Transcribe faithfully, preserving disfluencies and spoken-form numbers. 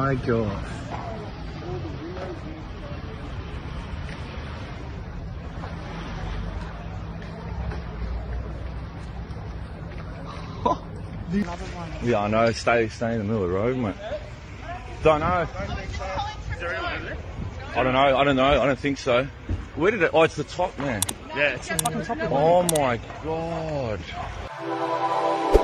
my God. Another one. Yeah, I know. Stay, stay in the middle of the road, mate. Don't know. I don't know. I don't know. I don't think so. Where did it? Oh, it's the top, man. Yeah, it's the fucking top of the Oh my God.